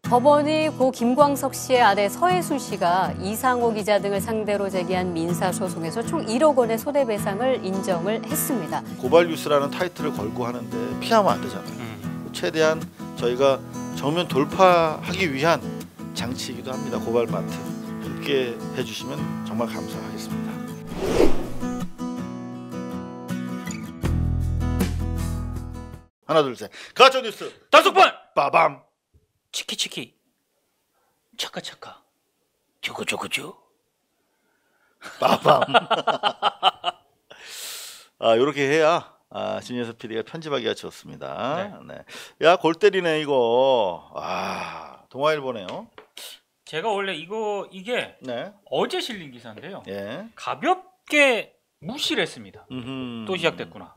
법원이 고 김광석 씨의 아내 서혜수 씨가 이상호 기자 등을 상대로 제기한 민사소송에서 총 1억 원의 손해배상을 인정을 했습니다. 고발뉴스라는 타이틀을 걸고 하는데 피하면 안 되잖아요. 최대한 저희가 정면 돌파하기 위한 장치이기도 합니다. 고발마트. 함께 해주시면 정말 감사하겠습니다. 하나 둘 셋. 가짜뉴스 단속반! 빠밤. 치키치키 차카차카 저거저거죠 빠밤. 이렇게 해야 진여섭 PD가 편집하기가 좋습니다. 네. 야, 골 때리네 이거. 동아일보네요. 제가 원래 이게 네. 어제 실린 기사인데요. 예. 가볍게 무시를 했습니다. 또 시작됐구나.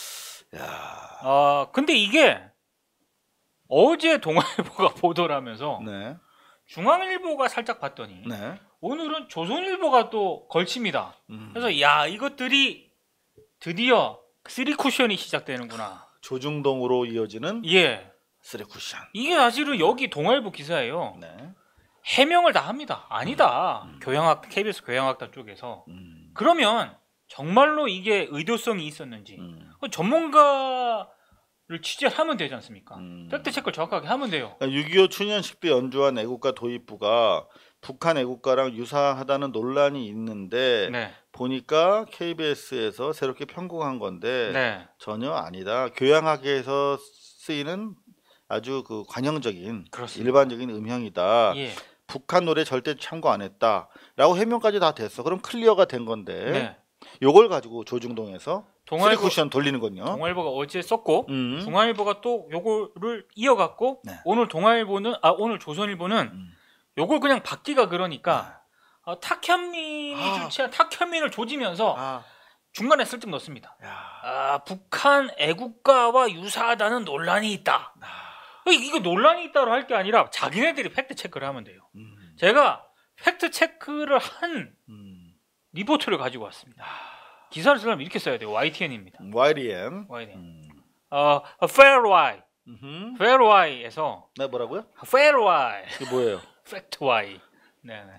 야. 근데 이게 어제 동아일보가 보도를 하면서 네. 중앙일보가 살짝 봤더니 네. 오늘은 조선일보가 또 걸칩니다. 그래서 야, 이것들이 드디어 3쿠션이 시작되는구나. 조중동으로 이어지는 예. 3쿠션. 이게 사실은 여기 동아일보 기사예요. 네. 해명을 다 합니다. 아니다. KBS 교양학단 쪽에서. 그러면 정말로 이게 의도성이 있었는지 전문가를 취재하면 되지 않습니까? 팩트체크를 정확하게 하면 돼요. 6.25 추년식 때 연주한 애국가 도입부가 북한 애국가랑 유사하다는 논란이 있는데 네. 보니까 KBS에서 새롭게 편곡한 건데 네. 전혀 아니다. 교양학에서 쓰이는 아주 그 관형적인 그렇습니다. 일반적인 음향이다. 예. 북한 노래 절대 참고 안 했다라고 해명까지 다 됐어. 그럼 클리어가 된 건데 네. 요걸 가지고 조중동에서 동아일보 3쿠션 돌리는 건요. 동아일보가 어제 썼고 중앙일보가 또 요거를 이어갔고 네. 오늘 오늘 조선일보는 요걸 그냥 받기가 그러니까 탁현민이 주최한 탁현민을 조지면서 중간에 슬쩍 넣습니다. 북한 애국가와 유사하다는 논란이 있다. 이거 논란이 있다로 할 게 아니라 자기네들이 팩트 체크를 하면 돼요. 제가 팩트 체크를 한 리포트를 가지고 왔습니다. 기사를 쓰려면 이렇게 써야 돼요. YTN입니다. YTN. Fair Y. Fair Y에서 네, 뭐라고요? Fair Y. 이게 뭐예요? Fact Y. 네네.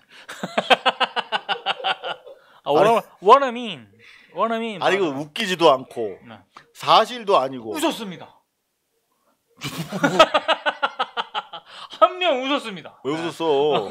What I mean. 아니 이거 웃기지도 않고 네. 사실도 아니고 웃었습니다. 한 명 웃었습니다. 왜 웃었어?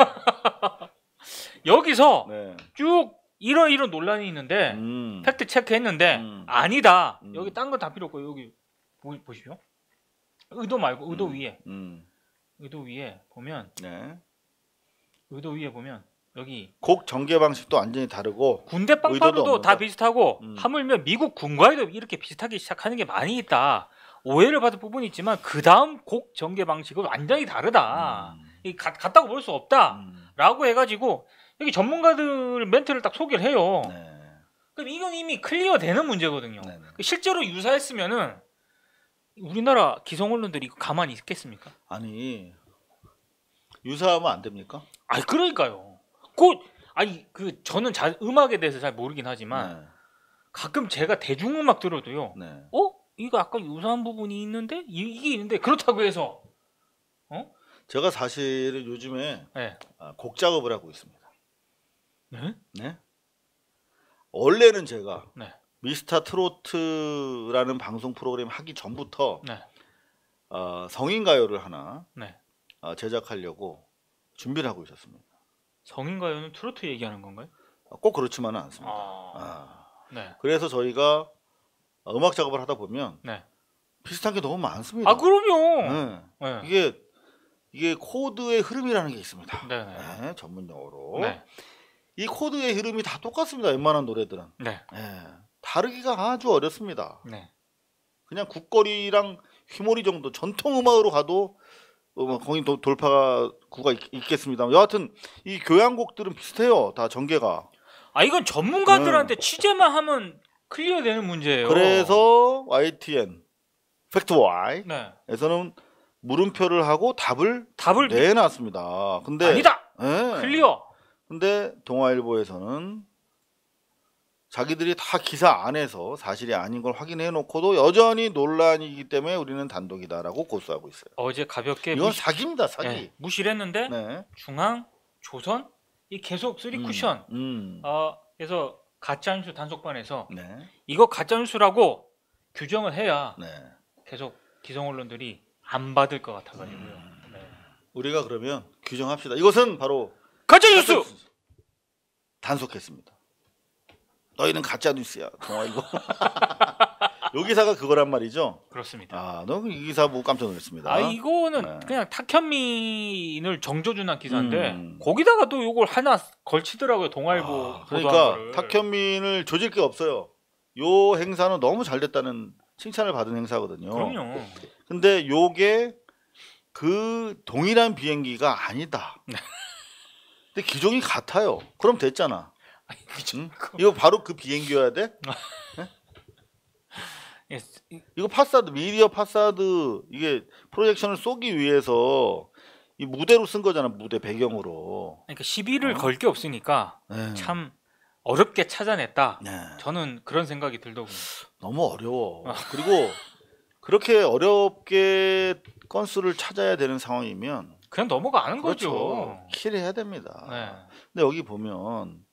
여기서 네. 쭉 이런 논란이 있는데 팩트 체크했는데 아니다. 여기 딴 거 다 필요 없고 여기 보십시오. 의도 말고 의도 위에 의도 위에 보면 네. 의도 위에 보면 여기 곡 전개 방식도 완전히 다르고 군대 빵파르도 다 비슷하고 하물며 미국 군과에도 이렇게 비슷하게 시작하는 게 많이 있다. 오해를 받을 부분이 있지만 그 다음 곡 전개 방식은 완전히 다르다. 같다고 볼 수 없다라고 해가지고 여기 전문가들 멘트를 딱 소개를 해요. 네. 그럼 이건 이미 클리어되는 문제거든요. 네네. 실제로 유사했으면은 우리나라 기성 언론들이 이거 가만히 있겠습니까? 아니 유사하면 안 됩니까? 아니 그러니까요. 저는 음악에 대해서 잘 모르긴 하지만 네. 가끔 제가 대중음악 들어도요. 네. 이거 약간 유사한 부분이 있는데 이게 있는데 그렇다고 해서 제가 사실은 요즘에 네. 곡 작업을 하고 있습니다. 네? 네? 원래는 제가 네. 미스터 트로트라는 방송 프로그램 하기 전부터 네. 성인가요를 하나 네. 제작하려고 준비를 하고 있었습니다. 성인가요는 트로트 얘기하는 건가요? 꼭 그렇지만은 않습니다. 네. 그래서 저희가 음악 작업을 하다 보면 네. 비슷한 게 너무 많습니다. 그럼요. 네. 네. 이게 코드의 흐름이라는 게 있습니다. 네. 네, 전문 용어로. 네. 이 코드의 흐름이 다 똑같습니다. 웬만한 노래들은. 네. 다르기가 아주 어렵습니다. 네. 그냥 국거리랑 휘몰이 정도 전통 음악으로 가도 거의 돌파구가 있겠습니다. 여하튼 이 교향곡들은 비슷해요. 다 전개가. 이건 전문가들한테 취재만 하면 클리어되는 문제예요. 그래서 YTN 팩트 Y 네. 에서는 물음표를 하고 답을 내놨습니다. 근데 아니다. 네. 클리어. 근데 동아일보에서는 자기들이 다 기사 안에서 사실이 아닌 걸 확인해 놓고도 여전히 논란이기 때문에 우리는 단독이다라고 고수하고 있어요. 어제 가볍게 이건 사기입니다, 사기. 네, 무시를 했는데 네. 중앙, 조선 이 계속 3쿠션 그래서 가짜뉴스 단속반에서 네. 이거 가짜뉴스라고 규정을 해야 네. 계속 기성 언론들이 안 받을 것 같아가지고요. 네. 우리가 그러면 규정합시다. 이것은 바로 가짜뉴스! 단속했습니다. 너희는 가짜 뉴스야. 동아일보. 요 기사가 그거란 말이죠. 그렇습니다. 아, 너 이 기사 보고 깜짝 놀랐습니다. 아 이거는 네. 그냥 탁현민을 정조준한 기사인데 거기다가 또 이걸 하나 걸치더라고요. 동아일보 그러니까 탁현민을 조질 게 없어요. 요 행사는 너무 잘 됐다는 칭찬을 받은 행사거든요. 그럼요. 근데 요게 그 동일한 비행기가 아니다. 근데 기종이 같아요. 그럼 됐잖아. 응? 이거 바로 그 비행기여야 돼? 예, 이거 파사드, 미디어 파사드 이게 프로젝션을 쏘기 위해서 이 무대로 쓴 거잖아. 무대 배경으로. 그러니까 시비를 걸 게 없으니까 네. 참 어렵게 찾아냈다. 네. 저는 그런 생각이 들더군요. 너무 어려워. 그리고 그렇게 어렵게 건수를 찾아야 되는 상황이면 그냥 넘어가는 그렇죠. 거죠. 킬을 해야 됩니다. 네. 근데 여기 보면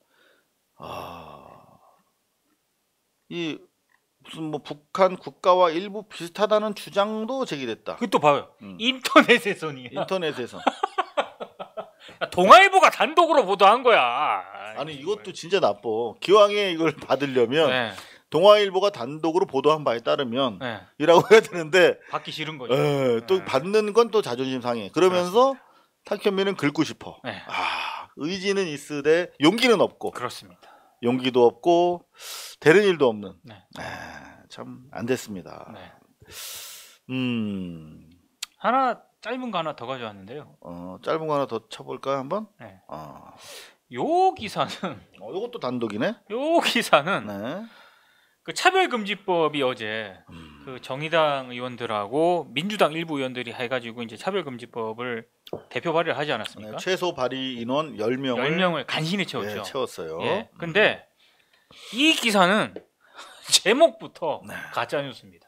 이 무슨 뭐 북한 국가와 일부 비슷하다는 주장도 제기됐다. 그것도 봐요. 인터넷에서니. 인터넷에서. 동아일보가 단독으로 보도한 거야. 아니 이것도 진짜 나빠. 기왕에 이걸 받으려면 네. 동아일보가 단독으로 보도한 바에 따르면 네. 이라고 해야 되는데 받기 싫은 거죠. 또 받는 건 또 자존심 상해. 그러면서 탁현민은 긁고 싶어. 네. 의지는 있으되 용기는 없고. 그렇습니다. 용기도 없고 되는 일도 없는. 네. 참 안 됐습니다. 네. 하나 짧은 거 하나 더 가져왔는데요. 짧은 거 하나 더 쳐볼까요 한번? 네. 요 기사는 요것도 단독이네. 요 기사는 네. 그 차별금지법이 어제 그 정의당 의원들하고 민주당 일부 의원들이 해가지고 이제 차별금지법을 대표 발의를 하지 않았습니까? 네, 최소 발의 인원 10명을 간신히 채웠죠. 네, 채웠어요. 예. 근데 이 기사는 제목부터 가짜 뉴스입니다.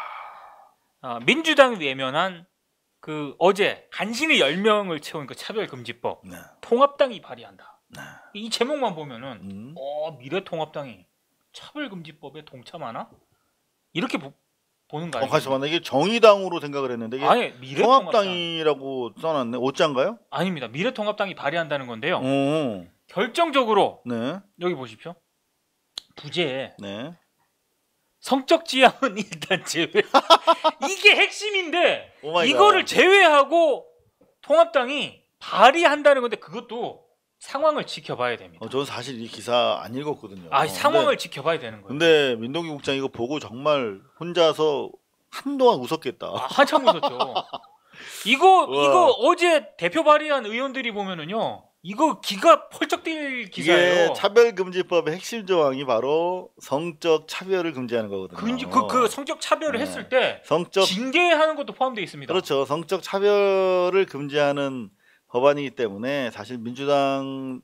민주당이 외면한 그 어제 간신히 10명을 채운 그 차별금지법 통합당이 발의한다. 이 제목만 보면은 미래통합당이 차별금지법에 동참하나? 이렇게 보는 거 아니에요? 잠깐만 이게 정의당으로 생각을 했는데 이게 아니, 통합당이라고 써놨네. 오자인가요? 아닙니다. 미래통합당이 발의한다는 건데요. 오. 결정적으로 네. 여기 보십시오. 부제에 네. 성적 지향은 일단 제외. 이게 핵심인데 오마이갓. 이거를 제외하고 통합당이 발의한다는 건데 그것도 상황을 지켜봐야 됩니다. 저는 사실 이 기사 안 읽었거든요. 상황을 지켜봐야 되는 거예요. 근데 민동기 국장 이거 보고 정말 혼자서 한동안 웃었겠다. 한참 웃었죠. 이거 어제 대표 발의한 의원들이 보면은요. 이거 기가 펄쩍 뛸 기사예요. 이게 차별금지법의 핵심 조항이 바로 성적 차별을 금지하는 거거든요. 그 성적 차별을 했을 때 징계하는 것도 포함되어 있습니다. 그렇죠. 성적 차별을 금지하는 법안이기 때문에 사실 민주당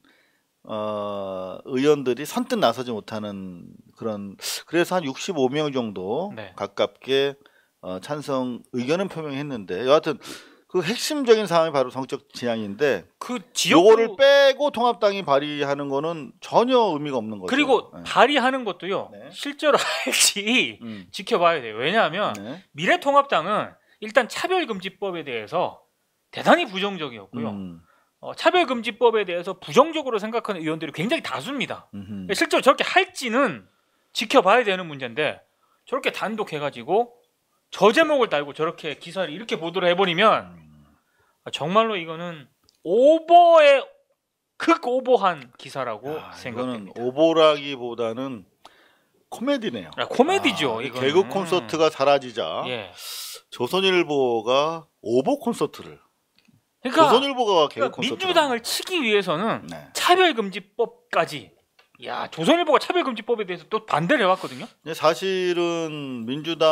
의원들이 선뜻 나서지 못하는 그런 그래서 한 65명 정도 가깝게 찬성 의견은 표명했는데 여하튼 그 핵심적인 사항이 바로 성적 지향인데 그 지역구 요거를 빼고 통합당이 발의하는 거는 전혀 의미가 없는 거죠. 그리고 발의하는 것도요. 실제로 할지 지켜봐야 돼요. 왜냐하면 미래통합당은 일단 차별금지법에 대해서 대단히 부정적이었고요. 차별금지법에 대해서 부정적으로 생각하는 의원들이 굉장히 다수입니다. 실제로 저렇게 할지는 지켜봐야 되는 문제인데 저렇게 단독 해가지고 저 제목을 달고 저렇게 기사를 이렇게 보도를 해버리면 정말로 이거는 오버의 극오버한 기사라고 생각됩니다. 이거는 오버라기보다는 코미디네요. 코미디죠. 이거는. 개그 콘서트가 사라지자 조선일보가 오버 콘서트를 그러니까 조선일보가 개그 콘서트 민주당을 치기 위해서는 차별금지법까지 조선일보가 차별금지법에 대해서 또 반대를 해왔거든요. 사실은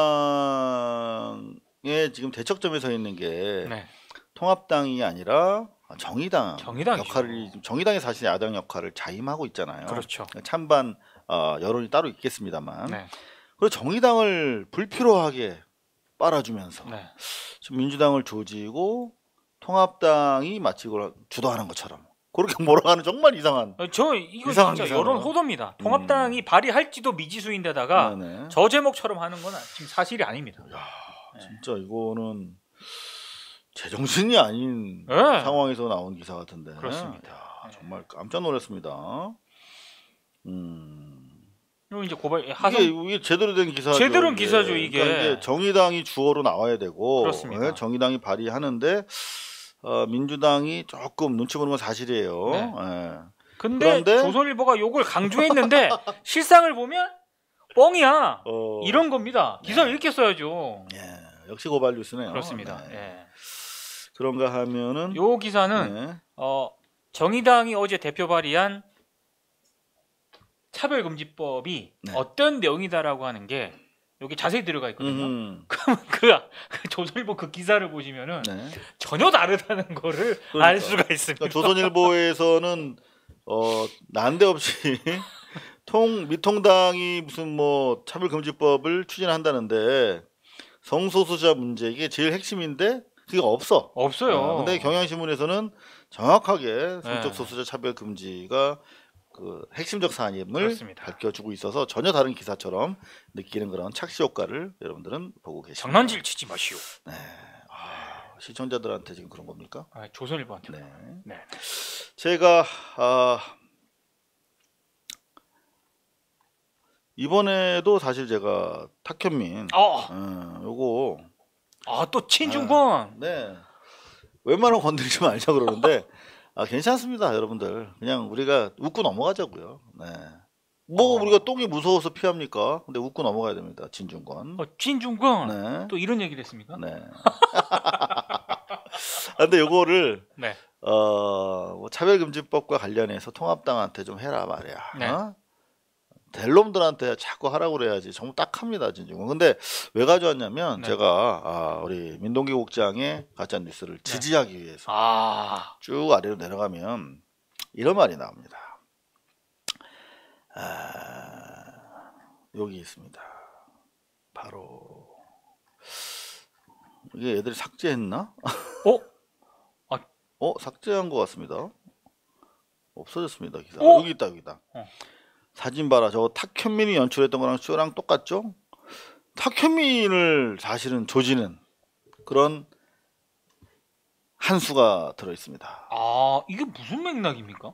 민주당의 지금 대척점에 서 있는 게 통합당이 아니라 정의당 역할을 정의당이 사실 야당 역할을 자임하고 있잖아요. 그렇죠. 찬반 여론이 따로 있겠습니다만 네. 그리고 정의당을 불필요하게 빨아주면서 네. 좀 민주당을 조지고 통합당이 마치 이걸 주도하는 것처럼 그렇게 몰아가는 정말 이상한 저 이거 이상한 진짜 기사네요. 여론 호도입니다. 통합당이 발의할지도 미지수인데다가 네네. 저 제목처럼 하는 건 지금 사실이 아닙니다. 야, 진짜 이거는 제정신이 아닌 네. 상황에서 나온 기사 같은데. 그렇습니다. 야, 정말 깜짝 놀랐습니다. 그리고 이제 고발 하성 이게 제대로 된 기사죠. 제대로 된 기사죠, 이게. 그러니까 이게 정의당이 주어로 나와야 되고, 그렇습니다. 예, 정의당이 발의하는데 민주당이 조금 눈치 보는 건 사실이에요. 네. 예. 근데 그런데 조선일보가 요걸 강조했는데 실상을 보면 뻥이야. 이런 겁니다. 기사를 이렇게 써야죠. 예, 역시 고발 뉴스네요. 그렇습니다. 네. 예. 그런가 하면은 요 기사는 네. 정의당이 어제 대표 발의한 차별금지법이 네. 어떤 내용이다라고 하는 게 여기 자세히 들어가 있거든요. 그러면 그 조선일보 그 기사를 보시면은 네. 전혀 다르다는 거를 그러니까. 알 수가 있습니다. 그러니까 조선일보에서는 난데없이 미통당이 무슨 뭐 차별금지법을 추진한다는데 성소수자 문제 이게 제일 핵심인데 그게 없어. 없어요. 근데 경향신문에서는 정확하게 성적 네. 소수자 차별 금지가 그 핵심적 사안임을 그렇습니다. 밝혀주고 있어서 전혀 다른 기사처럼 느끼는 그런 착시 효과를 여러분들은 보고 계십니다. 장난질 치지 마시오. 네. 시청자들한테 지금 그런 겁니까? 조선일보한테. 네. 네. 제가 이번에도 사실 제가 탁현민 요거 또 친중권. 네. 웬만하면 건드리지 말자 그러는데 괜찮습니다, 여러분들. 그냥 우리가 웃고 넘어가자고요. 네. 뭐 우리가 똥이 무서워서 피합니까? 근데 웃고 넘어가야 됩니다, 진중권. 친중권. 네. 또 이런 얘기를 했습니까? 네. 근데 요거를 네. 뭐 차별금지법과 관련해서 통합당한테 좀 해라 말이야. 네. 될 놈들한테 자꾸 하라고 그래야지. 정말 딱합니다, 진중권. 근데 왜 가져왔냐면 네. 제가 우리 민동기 국장의 가짜 뉴스를 지지하기 위해서 쭉 아래로 내려가면 이런 말이 나옵니다. 여기 있습니다. 바로 이게 애들이 삭제했나? 삭제한 것 같습니다. 없어졌습니다, 기사. 여기 있다, 여기다. 사진 봐라. 저거 탁현민이 연출했던 거랑 쇼랑 똑같죠? 탁현민을 사실은 조지는 그런 한 수가 들어 있습니다. 이게 무슨 맥락입니까?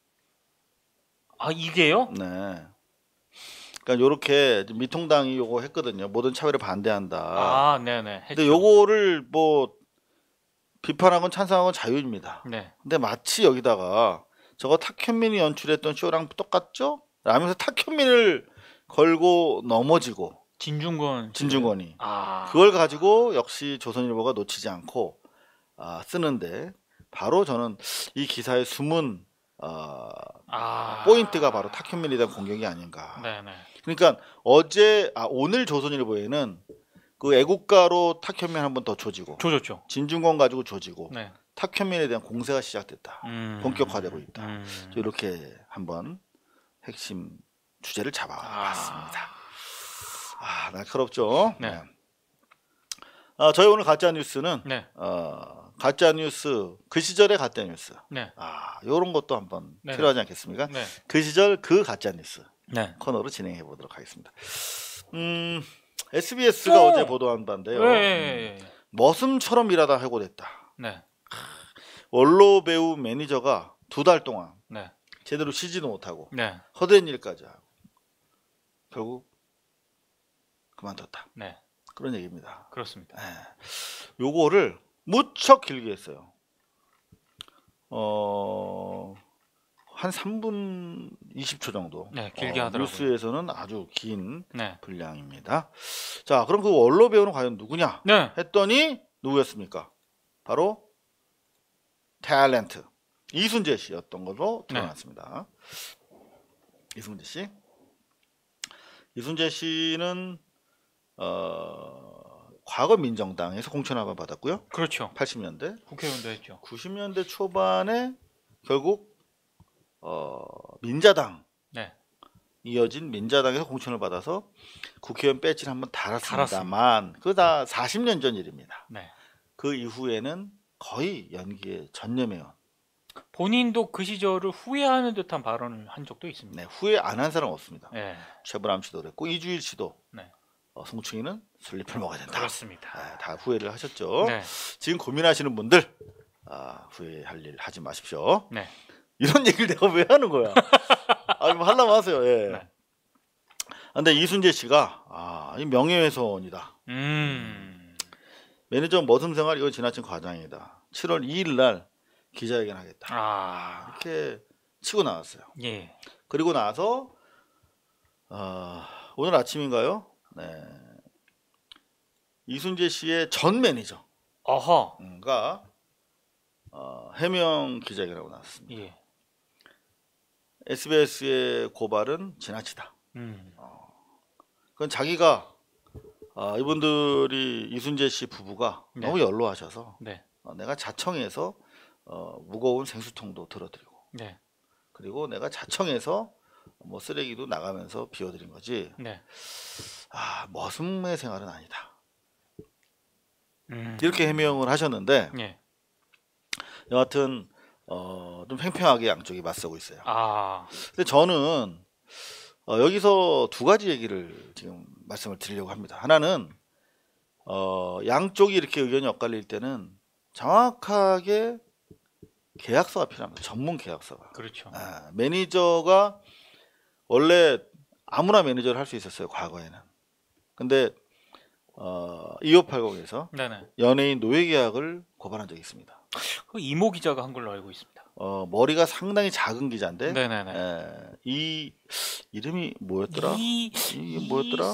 이게요? 네. 그러니까 요렇게 미통당이 요거 했거든요. 모든 차별에 반대한다. 네네. 근데 요거를 뭐 비판하건 찬성하건 자유입니다. 네. 근데 마치 여기다가 저거 탁현민이 연출했던 쇼랑 똑같죠? 라면서 탁현민을 걸고 넘어지고 진중권이 그걸 가지고 역시 조선일보가 놓치지 않고 쓰는데 바로 저는 이 기사의 숨은 포인트가 바로 탁현민에 대한 공격이 아닌가. 네네. 그러니까 오늘 조선일보에는 그 애국가로 탁현민 한 번 더 조지고 조졌죠. 진중권 가지고 조지고 네. 탁현민에 대한 공세가 시작됐다. 본격화되고 있다. 이렇게 한번 핵심 주제를 잡아봤습니다. 날카롭죠. 네. 저희 오늘 가짜 뉴스는 네. 가짜 뉴스 그 시절의 가짜 뉴스. 네. 이런 것도 한번 네네. 필요하지 않겠습니까? 네. 그 시절 그 가짜 뉴스 네. 코너로 진행해 보도록 하겠습니다. SBS가 어제 보도한 바인데요. 머슴처럼 일하다 해고됐다. 네. 원로 배우 매니저가 2달 동안 네. 제대로 쉬지도 못하고 네. 헛된 일까지 하고 결국 그만뒀다. 네. 그런 얘기입니다. 그렇습니다. 요거를 무척 길게 했어요. 한 3분 20초 정도. 네, 길게 하더라고요. 뉴스에서는 아주 긴 네. 분량입니다. 자, 그럼 그 원로 배우는 과연 누구냐? 네. 했더니 누구였습니까? 바로 탤런트 이순재 씨였던 걸로 드러났습니다. 이순재 씨. 이순재 씨는 과거 민정당에서 공천을 받았고요. 그렇죠. 80년대. 국회의원도 했죠. 90년대 초반에 결국 민자당 네. 이어진 민자당에서 공천을 받아서 국회의원 배지를 한번 달았습니다만 그거 다 40년 전 일입니다. 네. 그 이후에는 거의 연기에 전념해요. 본인도 그 시절을 후회하는 듯한 발언을 한 적도 있습니다. 네, 후회 안 한 사람 없습니다. 네. 최불암 씨도 그랬고 이주일 씨도 네. 송충이는 술잎을 먹어야 된다. 그렇습니다. 다 후회를 하셨죠. 네. 지금 고민하시는 분들 후회할 일 하지 마십시오. 네. 이런 얘기를 내가 왜 하는 거야? 뭐 하려면 하세요. 예. 네. 근데 이순재 씨가 이 명예훼손이다. 매니저 머슴 생활 이거 지나친 과장이다. 7월 2일 날 기자회견하겠다. 이렇게 치고 나왔어요. 예. 그리고 나서 오늘 아침인가요? 네. 이순재 씨의 전 매니저가 해명 기자회견하고 나왔습니다. 예. SBS의 고발은 지나치다. 그건 자기가 이분들이 이순재 씨 부부가 네. 너무 연로하셔서 네. 내가 자청해서 무거운 생수통도 들어드리고 네. 그리고 내가 자청해서 뭐 쓰레기도 나가면서 비워드린 거지. 네. 머슴의 생활은 아니다. 이렇게 해명을 하셨는데 예. 여하튼 좀 팽팽하게 양쪽이 맞서고 있어요. 근데 저는 여기서 두 가지 얘기를 지금 말씀을 드리려고 합니다. 하나는 양쪽이 이렇게 의견이 엇갈릴 때는 정확하게 계약서가 필요합니다. 전문 계약서가. 그렇죠. 매니저가 원래 아무나 매니저를 할 수 있었어요. 과거에는. 근데 2580에서 네네. 연예인 노예 계약을 고발한 적이 있습니다. 그 이모 기자가 한 걸로 알고 있습니다. 머리가 상당히 작은 기자인데 네네네. 이 이름이 뭐였더라? 이게 뭐였더라?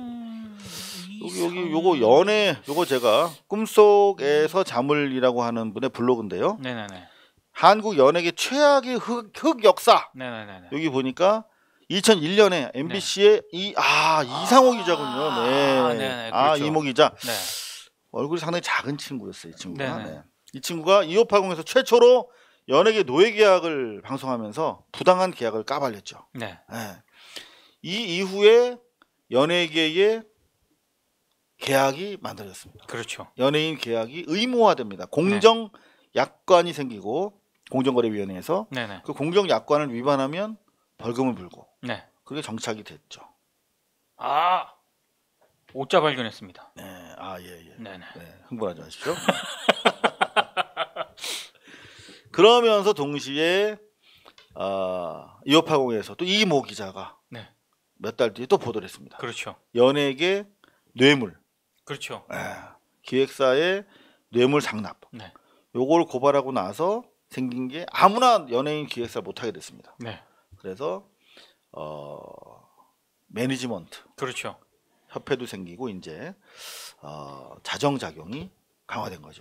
여기 요거 연애 요거 제가 꿈속에서 잠을이라고 하는 분의 블로그인데요. 네네네. 한국 연예계 최악의 흑 역사. 네네네. 여기 보니까 2001년에 MBC의 이상호 기자군요. 네. 네네, 그렇죠. 이모 기자. 네. 얼굴이 상당히 작은 친구였어요. 이 친구가. 네네. 네. 이 친구가 2580에서 최초로 연예계 노예 계약을 방송하면서 부당한 계약을 까발렸죠. 네. 네. 이 이후에 연예계의 계약이 만들어졌습니다. 그렇죠. 연예인 계약이 의무화됩니다. 공정 약관이 생기고 공정거래위원회에서 네네. 그 공정 약관을 위반하면 벌금을 물고 네. 그게 정착이 됐죠. 오자 발견했습니다. 네, 예. 네네. 네, 흥분하지 마십시오. 그러면서 동시에 2580에서 또 이모 기자가 몇 달 뒤에 또 보도를 했습니다. 그렇죠. 연예계 뇌물. 그렇죠. 기획사의 뇌물 상납. 네. 요걸 고발하고 나서 생긴 게 아무나 연예인 기획사를 못하게 됐습니다. 네. 그래서 매니지먼트. 그렇죠. 협회도 생기고 이제 자정작용이 강화된 거죠.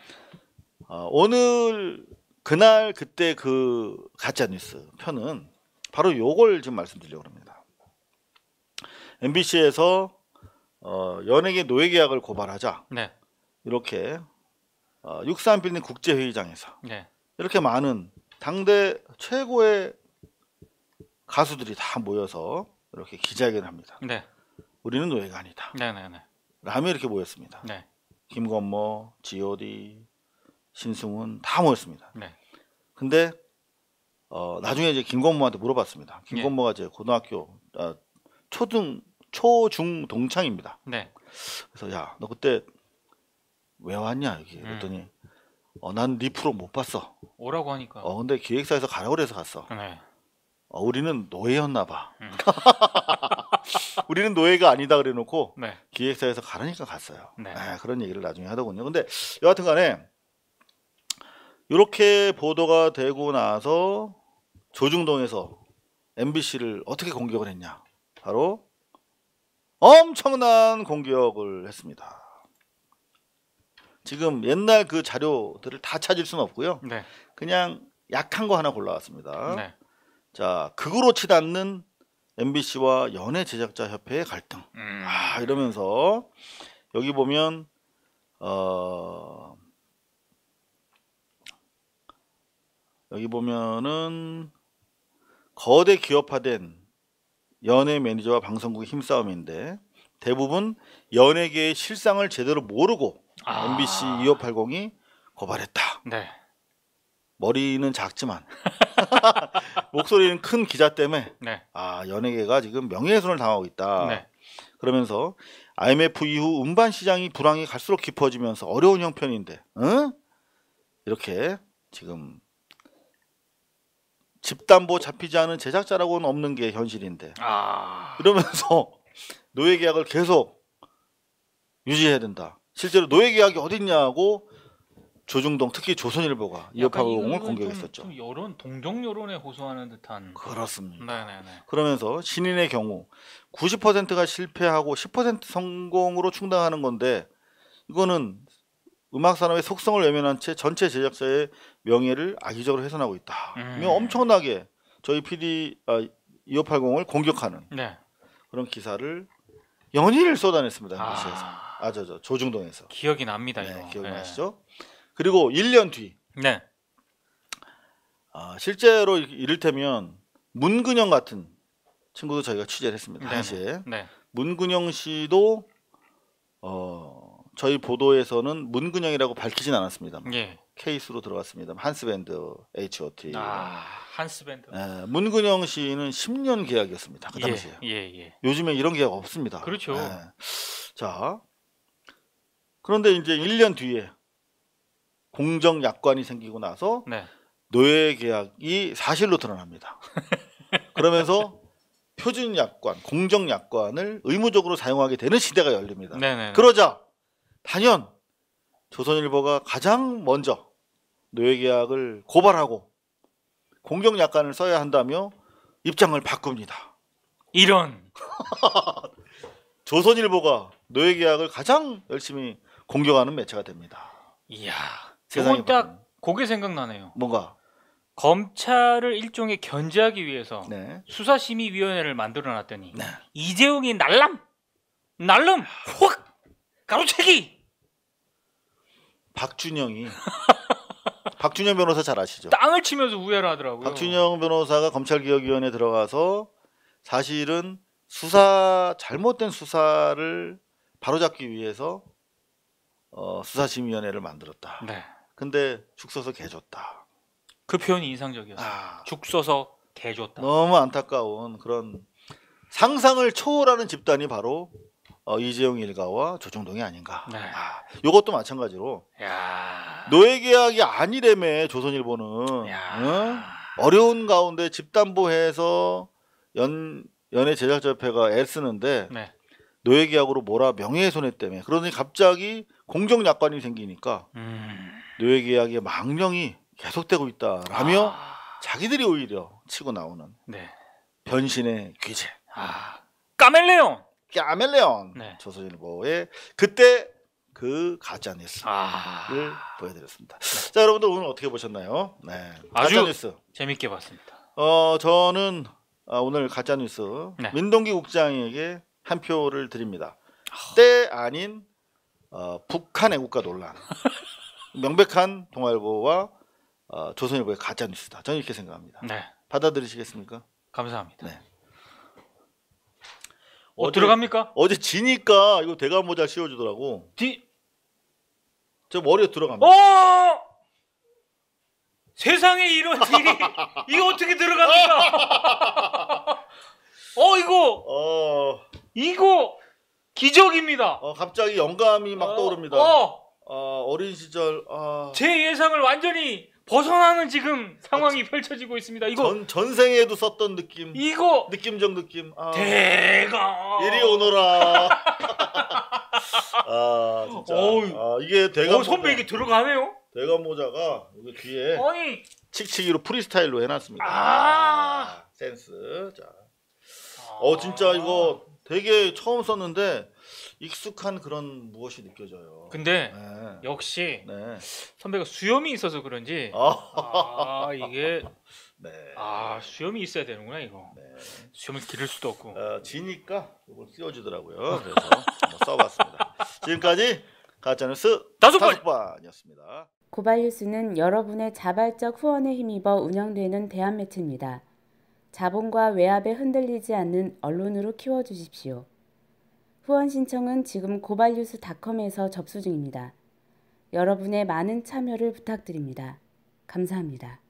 오늘 그날 그때 그 가짜뉴스 편은 바로 요걸 지금 말씀드리려고 합니다. MBC에서 연예계 노예 계약을 고발하자 이렇게 63빌딩 국제회의장에서 이렇게 많은 당대 최고의 가수들이 다 모여서 이렇게 기자회견을 합니다. 우리는 노예가 아니다. 라며 이렇게 모였습니다. 김건모, G.O.D, 신승훈 다 모였습니다. 근데 나중에 이제 김건모한테 물어봤습니다. 김건모가 이제 고등학교 초중 동창입니다. 그래서 야, 너 그때 왜 왔냐 여기 그랬더니 난 네 프로 못 봤어. 오라고 하니까. 근데 기획사에서 가라고 그래서 갔어. 우리는 노예였나 봐. 우리는 노예가 아니다 그래놓고 기획사에서 가라니까 갔어요. 그런 얘기를 나중에 하더군요. 근데 여하튼 간에 이렇게 보도가 되고 나서 조중동에서 MBC를 어떻게 공격을 했냐. 바로 엄청난 공격을 했습니다. 지금 옛날 그 자료들을 다 찾을 수는 없고요. 그냥 약한 거 하나 골라왔습니다. 자, 극으로 치닫는 MBC와 연예 제작자 협회의 갈등. 이러면서 여기 보면 여기 보면은 거대 기업화된 연예 매니저와 방송국의 힘싸움인데 대부분 연예계의 실상을 제대로 모르고 MBC 2580이 고발했다. 네. 머리는 작지만 목소리는 큰 기자 때문에 네. 연예계가 지금 명예훼손을 당하고 있다. 네. 그러면서 IMF 이후 음반 시장이 불황이 갈수록 깊어지면서 어려운 형편인데 이렇게 지금 집담보 잡히지 않은 제작자라고는 없는 게 현실인데 이러면서 노예계약을 계속 유지해야 된다. 실제로 노예계약이 어딨냐고 조중동 특히 조선일보가 2580을 공격했었죠. 좀 여론 동정 여론에 호소하는 듯한. 그렇습니다. 네네네. 그러면서 신인의 경우 90%가 실패하고 10% 성공으로 충당하는 건데 이거는 음악 산업의 속성을 외면한 채 전체 제작자의 명예를 악의적으로 훼손하고 있다. 이거 엄청나게 저희 PD 2580을 공격하는 네. 그런 기사를 연일을 쏟아냈습니다. MBC에서. 조중동에서. 기억이 납니다. 네, 이거. 기억이 네. 나시죠? 그리고 1년 뒤. 네. 실제로 이를테면 문근영 같은 친구도 저희가 취재를 했습니다. 당시에. 네. 문근영 씨도 저희 보도에서는 문근영이라고 밝히진 않았습니다. 예. 케이스로 들어갔습니다. 한스밴드 H.O.T. 한스밴드. 문근영 씨는 10년 계약이었습니다. 그 당시에. 예. 요즘에 이런 계약 없습니다. 그렇죠. 자, 그런데 이제 1년 뒤에 공정 약관이 생기고 나서 네. 노예 계약이 사실로 드러납니다. 그러면서 표준 약관, 공정 약관을 의무적으로 사용하게 되는 시대가 열립니다. 네네. 그러자 단연 조선일보가 가장 먼저 노예 계약을 고발하고 공정 약관을 써야 한다며 입장을 바꿉니다. 이런 조선일보가 노예 계약을 가장 열심히 공격하는 매체가 됩니다. 이야. 세상이 딱 그게 생각나네요. 뭔가 검찰을 일종의 견제하기 위해서 네. 수사심의위원회를 만들어놨더니 네. 이재용이 날름 확 가로채기. 박준영 변호사 잘 아시죠? 땅을 치면서 우회를 하더라고요. 박준영 변호사가 검찰개혁위원회에 들어가서 사실은 잘못된 수사를 바로잡기 위해서 수사심의위원회를 만들었다. 네. 근데 죽 써서 개 줬다. 그 표현이 인상적이었어요. 죽 써서 개 줬다. 너무 안타까운 그런 상상을 초월하는 집단이 바로 이재용 일가와 조중동이 아닌가. 네. 이것도 마찬가지로 야. 노예계약이 아니래매 조선일보는 어려운 가운데 집담보해서 연예 제작자협회가 애쓰는데 네. 노예계약으로 몰아 명예훼손했 때문에 그러더니 갑자기 공정약관이 생기니까 노예계약의 망령이 계속되고 있다라며 자기들이 오히려 치고 나오는 네. 변신의 귀재 까멜레온 네. 조선일보의 그때 그 가짜 뉴스를 보여드렸습니다. 자, 여러분들 오늘 어떻게 보셨나요? 네, 아주 가짜 뉴스 재밌게 봤습니다. 저는 오늘 가짜 뉴스 네. 민동기 국장에게 한 표를 드립니다. 때 아닌 북한 애국가 논란, 명백한 동아일보와 조선일보의 가짜 뉴스다. 저는 이렇게 생각합니다. 네. 받아들이시겠습니까? 감사합니다. 네. 들어갑니까? 어제 지니까 이거 대감 모자 씌워주더라고. 저 머리에 들어갑니다. 세상에 이런 일이 이거 어떻게 들어갑니까? 이거 기적입니다. 갑자기 영감이 막 떠오릅니다. 어린 시절 제 예상을 완전히 벗어나는 지금 상황이 펼쳐지고 있습니다. 이거 전생에도 썼던 느낌. 이거 느낌적 느낌. 대감 이리 오너라. 진짜. 이게 대감 선배 이게 들어가네요. 대감 모자가 여기 뒤에 아니 칙칙이로 프리스타일로 해놨습니다. 센스. 자. 진짜 이거 되게 처음 썼는데 익숙한 그런 무엇이 느껴져요. 근데 역시 선배가 수염이 있어서 그런지 이게 수염이 있어야 되는구나 이거. 수염을 기를 수도 없고. 지니까 이걸 씌워주더라고요. 그래서 한번 써봤습니다. 지금까지 가짜뉴스 다섯 번이었습니다. 고발뉴스는 여러분의 자발적 후원에 힘입어 운영되는 대한매체입니다. 자본과 외압에 흔들리지 않는 언론으로 키워주십시오. 후원 신청은 지금 고발뉴스닷컴에서 접수 중입니다. 여러분의 많은 참여를 부탁드립니다. 감사합니다.